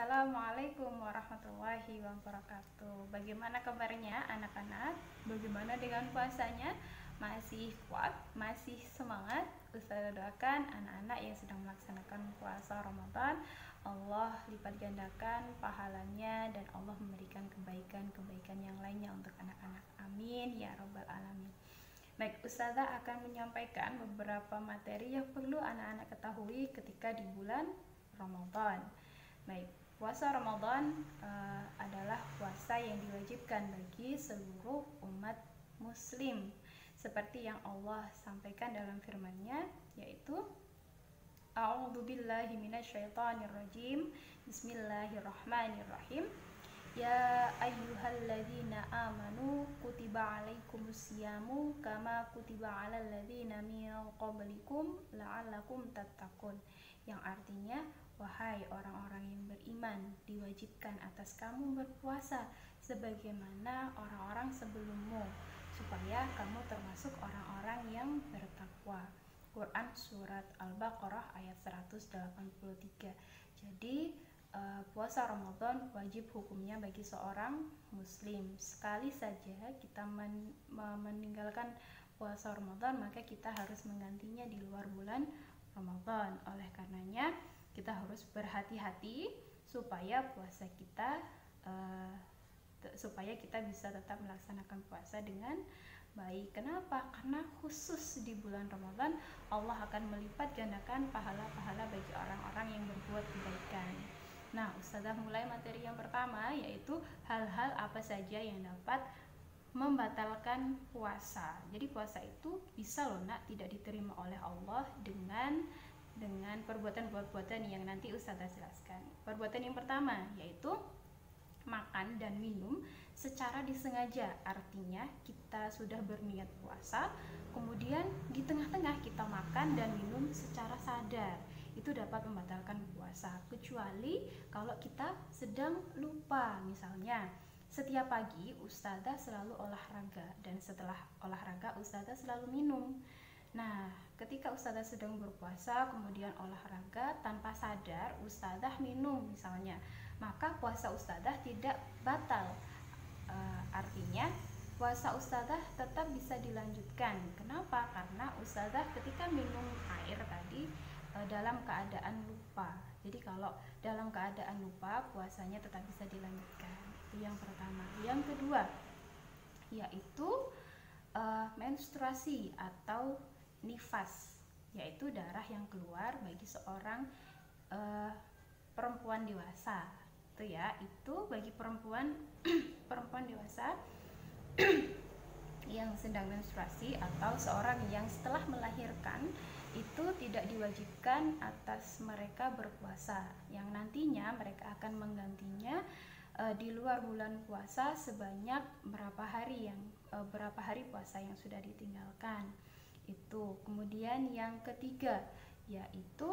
Assalamualaikum warahmatullahi wabarakatuh. Bagaimana kabarnya anak-anak? Bagaimana dengan puasanya? Masih kuat? Masih semangat? Ustazah doakan anak-anak yang sedang melaksanakan puasa Ramadan, Allah lipat gandakan pahalanya dan Allah memberikan kebaikan-kebaikan yang lainnya untuk anak-anak. Amin ya robbal alamin. Baik, Ustazah akan menyampaikan beberapa materi yang perlu anak-anak ketahui ketika di bulan Ramadan. Baik, puasa Ramadan adalah puasa yang diwajibkan bagi seluruh umat muslim, seperti yang Allah sampaikan dalam firman-Nya, yaitu A'udzubillahi minasyaitonirrajim. Bismillahirrahmanirrahim. Ya ayyuhalladzina amanu kutiba alaikumusyamu kama kutiba alal ladzina min qablikum la'allakum tattaqun. Yang artinya, wahai orang-orang yang beriman, diwajibkan atas kamu berpuasa sebagaimana orang-orang sebelummu, supaya kamu termasuk orang-orang yang bertakwa. Quran Surat Al-Baqarah ayat 183. Jadi puasa Ramadan wajib hukumnya bagi seorang muslim. Sekali saja kita meninggalkan puasa Ramadan, maka kita harus menggantinya di luar bulan Ramadan. Oleh karenanya kita harus berhati-hati supaya puasa kita bisa tetap melaksanakan puasa dengan baik. Kenapa? Karena khusus di bulan Ramadan Allah akan melipat gandakan pahala-pahala bagi orang-orang yang berbuat kebaikan. Nah, Ustazah mulai materi yang pertama, yaitu hal-hal apa saja yang dapat membatalkan puasa. Jadi puasa itu bisa loh nak tidak diterima oleh Allah dengan perbuatan-perbuatan yang nanti Ustazah jelaskan. Perbuatan yang pertama yaitu makan dan minum secara disengaja. Artinya kita sudah berniat puasa, kemudian di tengah-tengah kita makan dan minum secara sadar. Itu dapat membatalkan puasa, kecuali kalau kita sedang lupa. Misalnya setiap pagi Ustazah selalu olahraga, dan setelah olahraga Ustazah selalu minum. Nah, ketika Ustazah sedang berpuasa kemudian olahraga tanpa sadar Ustazah minum misalnya, maka puasa Ustazah tidak batal. Artinya puasa Ustazah tetap bisa dilanjutkan. Kenapa? Karena Ustazah ketika minum air tadi dalam keadaan lupa. Jadi kalau dalam keadaan lupa puasanya tetap bisa dilanjutkan. Itu yang pertama. Yang kedua yaitu menstruasi atau nifas, yaitu darah yang keluar bagi seorang perempuan dewasa. Itu bagi perempuan dewasa yang sedang menstruasi atau seorang yang setelah melahirkan, itu tidak diwajibkan atas mereka berpuasa, yang nantinya mereka akan menggantinya di luar bulan puasa sebanyak berapa hari puasa yang sudah ditinggalkan. Itu. Kemudian yang ketiga yaitu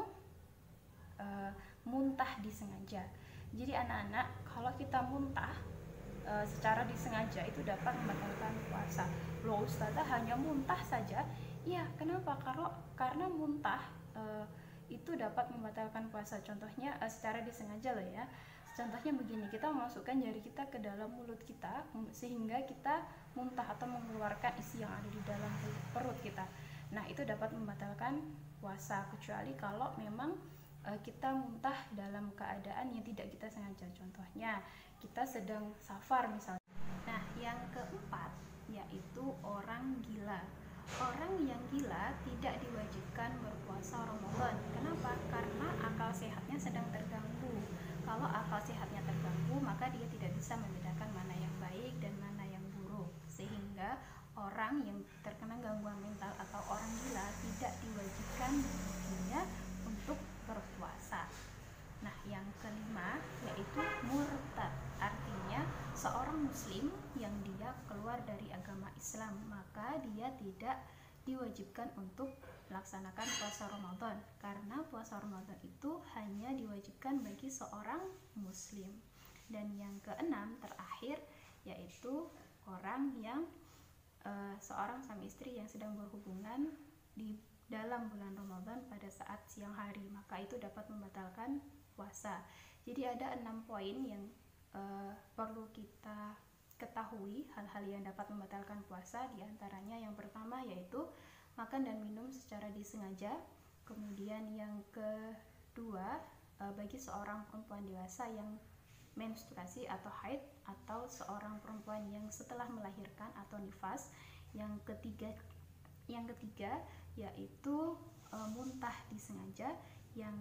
muntah disengaja. Jadi anak-anak, kalau kita muntah secara disengaja itu dapat membatalkan puasa. Loh Ustazah, hanya muntah saja? Ya, kenapa? Karena muntah itu dapat membatalkan puasa. Contohnya secara disengaja loh ya. Contohnya begini, kita memasukkan jari kita ke dalam mulut kita sehingga kita muntah atau mengeluarkan isi yang ada di dalam perut kita. Nah, itu dapat membatalkan puasa, kecuali kalau memang kita muntah dalam keadaan yang tidak kita sengaja. Contohnya kita sedang safar misalnya. Nah, yang keempat yaitu orang gila. Orang yang gila tidak diwajibkan berpuasa Ramadan. Kenapa? Karena akal sehatnya sedang terganggu. Kalau akal sehatnya terganggu, maka dia tidak bisa membedakan mana yang baik dan mana yang buruk. Sehingga orang yang terkena gangguan mental atau orang gila tidak diwajibkan baginya untuk berpuasa. Nah, yang kelima yaitu murtad. Artinya seorang muslim yang dia keluar dari agama Islam, maka dia tidak diwajibkan untuk melaksanakan puasa Ramadan, karena puasa Ramadan itu hanya diwajibkan bagi seorang muslim. Dan yang keenam terakhir yaitu orang yang seorang suami istri yang sedang berhubungan di dalam bulan Ramadan pada saat siang hari, maka itu dapat membatalkan puasa. Jadi ada 6 poin yang perlu kita ketahui hal-hal yang dapat membatalkan puasa. Di antaranya yang pertama yaitu makan dan minum secara disengaja. Kemudian yang kedua, bagi seorang perempuan dewasa yang menstruasi atau haid, atau seorang perempuan yang setelah melahirkan atau nifas. Yang ketiga yaitu muntah disengaja. Yang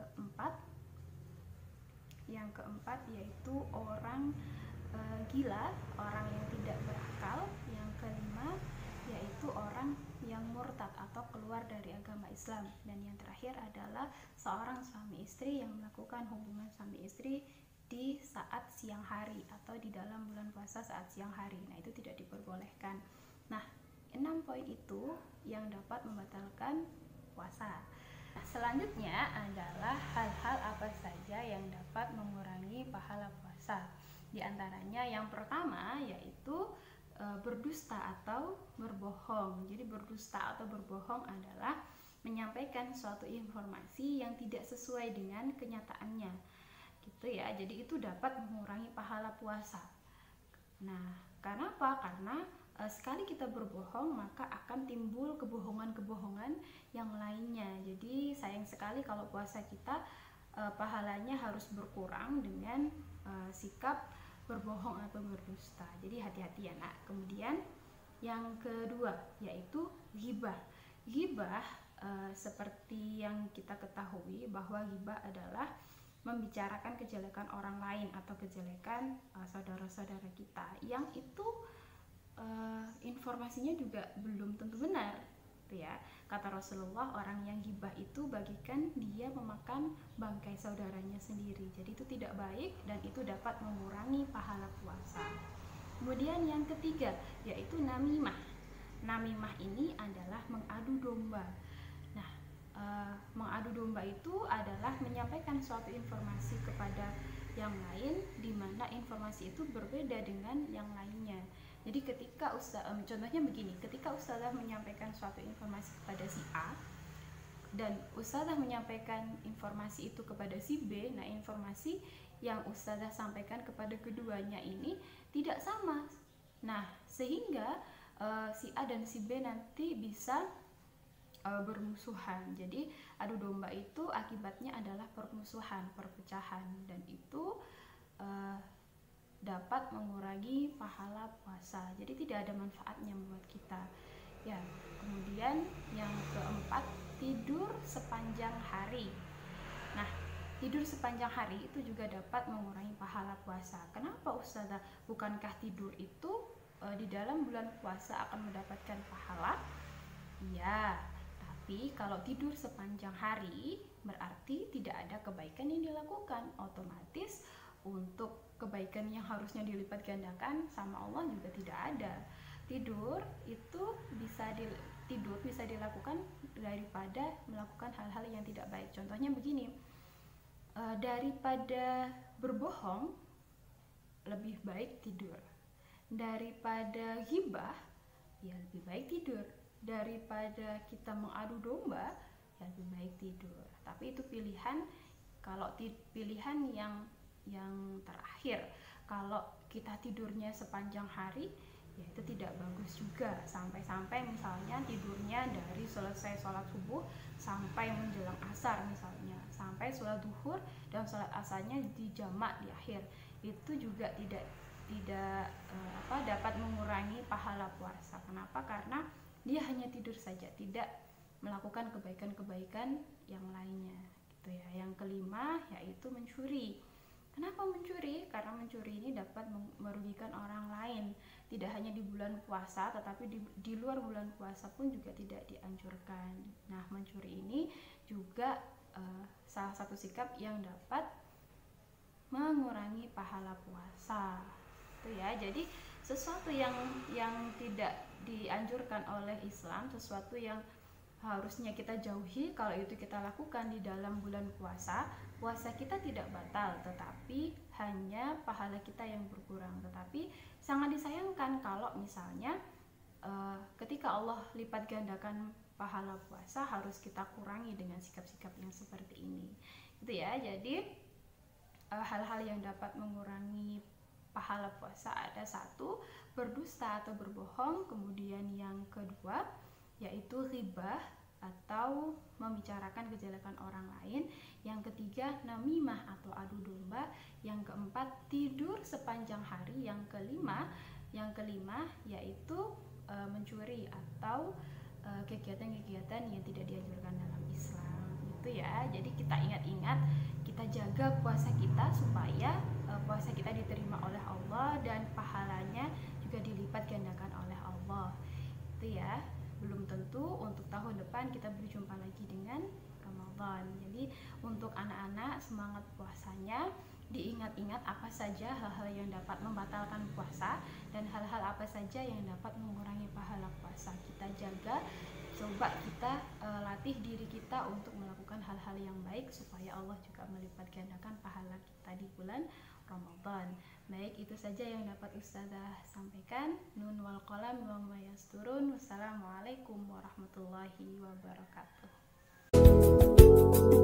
keempat yaitu orang gila, orang yang tidak berakal. Yang kelima yaitu orang yang murtad atau keluar dari agama Islam. Dan yang terakhir adalah seorang suami istri yang melakukan hubungan suami istri di saat siang hari atau di dalam bulan puasa saat siang hari. Nah, itu tidak diperbolehkan. Nah, 6 poin itu yang dapat membatalkan puasa. Nah, selanjutnya adalah hal-hal apa saja yang dapat mengurangi pahala puasa. Di antaranya yang pertama yaitu berdusta atau berbohong. Jadi berdusta atau berbohong adalah menyampaikan suatu informasi yang tidak sesuai dengan kenyataannya, gitu ya. Jadi itu dapat mengurangi pahala puasa. Nah, kenapa? Karena sekali kita berbohong maka akan timbul kebohongan-kebohongan yang lainnya. Jadi sayang sekali kalau puasa kita pahalanya harus berkurang dengan sikap berbohong atau berdusta. Jadi hati-hati ya nak. Kemudian yang kedua yaitu ghibah. Ghibah seperti yang kita ketahui bahwa ghibah adalah membicarakan kejelekan orang lain atau kejelekan saudara-saudara kita, yang itu informasinya juga belum tentu benar, gitu ya. Kata Rasulullah, orang yang ghibah itu bagikan dia memakan bangkai saudaranya sendiri. Jadi itu tidak baik dan itu dapat mengurangi pahala puasa. Kemudian yang ketiga yaitu namimah. Namimah ini adalah mengadu domba. Nah, mengadu domba itu adalah menyampaikan suatu informasi kepada yang lain di mana informasi itu berbeda dengan yang lainnya. Jadi ketika contohnya begini, ketika ustazah menyampaikan suatu informasi kepada si A dan ustazah menyampaikan informasi itu kepada si B, nah informasi yang ustazah sampaikan kepada keduanya ini tidak sama. Nah, sehingga si A dan si B nanti bisa bermusuhan. Jadi adu domba itu akibatnya adalah permusuhan, perpecahan, dan itu dapat mengurangi pahala puasa. Jadi tidak ada manfaatnya buat kita. Ya, kemudian yang keempat, tidur sepanjang hari. Nah, tidur sepanjang hari itu juga dapat mengurangi pahala puasa. Kenapa ustazah? Bukankah tidur itu di dalam bulan puasa akan mendapatkan pahala? Iya, tapi kalau tidur sepanjang hari berarti tidak ada kebaikan yang dilakukan. Otomatis untuk kebaikan yang harusnya dilipat gandakan sama Allah juga tidak ada. Tidur bisa dilakukan daripada melakukan hal-hal yang tidak baik. Contohnya begini, daripada berbohong lebih baik tidur. Daripada ghibah ya lebih baik tidur. Daripada kita mengadu domba ya lebih baik tidur. Tapi itu pilihan, kalau pilihan yang terakhir. Kalau kita tidurnya sepanjang hari ya itu tidak bagus juga, sampai-sampai misalnya tidurnya dari selesai sholat subuh sampai menjelang asar, misalnya sampai sholat duhur dan sholat asarnya dijamak di akhir, itu juga tidak dapat mengurangi pahala puasa. Kenapa? Karena dia hanya tidur saja, tidak melakukan kebaikan-kebaikan yang lainnya, gitu ya. Yang kelima yaitu mencuri. Kenapa mencuri? Karena mencuri ini dapat merugikan orang lain. Tidak hanya di bulan puasa, tetapi di luar bulan puasa pun juga tidak dianjurkan. Nah, mencuri ini juga salah satu sikap yang dapat mengurangi pahala puasa. Itu ya. Jadi sesuatu yang tidak dianjurkan oleh Islam, sesuatu yang harusnya kita jauhi, kalau itu kita lakukan di dalam bulan puasa, puasa kita tidak batal, tetapi hanya pahala kita yang berkurang. Tetapi sangat disayangkan kalau misalnya ketika Allah lipat gandakan pahala puasa harus kita kurangi dengan sikap-sikap yang seperti ini gitu ya. Jadi hal-hal yang dapat mengurangi pahala puasa ada satu, berdusta atau berbohong, kemudian yang kedua yaitu ghibah atau membicarakan kejelekan orang lain, yang ketiga namimah atau adu domba, yang keempat tidur sepanjang hari, yang kelima yaitu mencuri atau kegiatan-kegiatan yang tidak dianjurkan dalam Islam gitu ya. Jadi kita ingat-ingat, kita jaga puasa kita supaya puasa kita diterima oleh Allah dan pahalanya juga dilipat gandakan oleh Allah itu ya. Belum tentu untuk tahun depan kita berjumpa lagi dengan Ramadan. Jadi untuk anak-anak semangat puasanya, diingat-ingat apa saja hal-hal yang dapat membatalkan puasa dan hal-hal apa saja yang dapat mengurangi pahala puasa. Kita jaga, coba kita latih diri kita untuk melakukan hal-hal yang baik supaya Allah juga melipat gandakan pahala kita di bulan Ramadan. Baik, itu saja yang dapat Ustazah sampaikan. Nun wal qalam wa ma yasturun. Wassalamualaikum warahmatullahi wabarakatuh.